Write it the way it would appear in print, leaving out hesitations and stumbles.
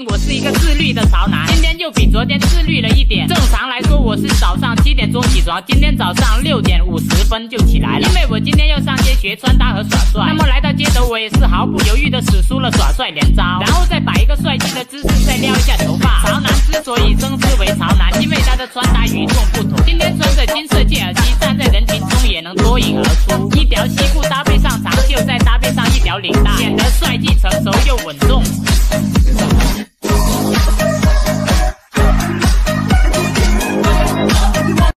我是一个自律的潮男，今天就比昨天自律了一点。正常来说，我是早上7点钟起床，今天早上6点50分就起来了，因为我今天要上街学穿搭和耍帅。那么来到街头，我也是毫不犹豫的使出了耍帅连招，然后再摆一个帅气的姿势，再撩一下头发。潮男之所以称之为潮男，因为他的穿搭与众不同。今天穿着金色戒耳机，站在人群中也能脱颖而出。一条西裤搭配上长袖，再搭配上一条领带，显得帅气成熟又稳重。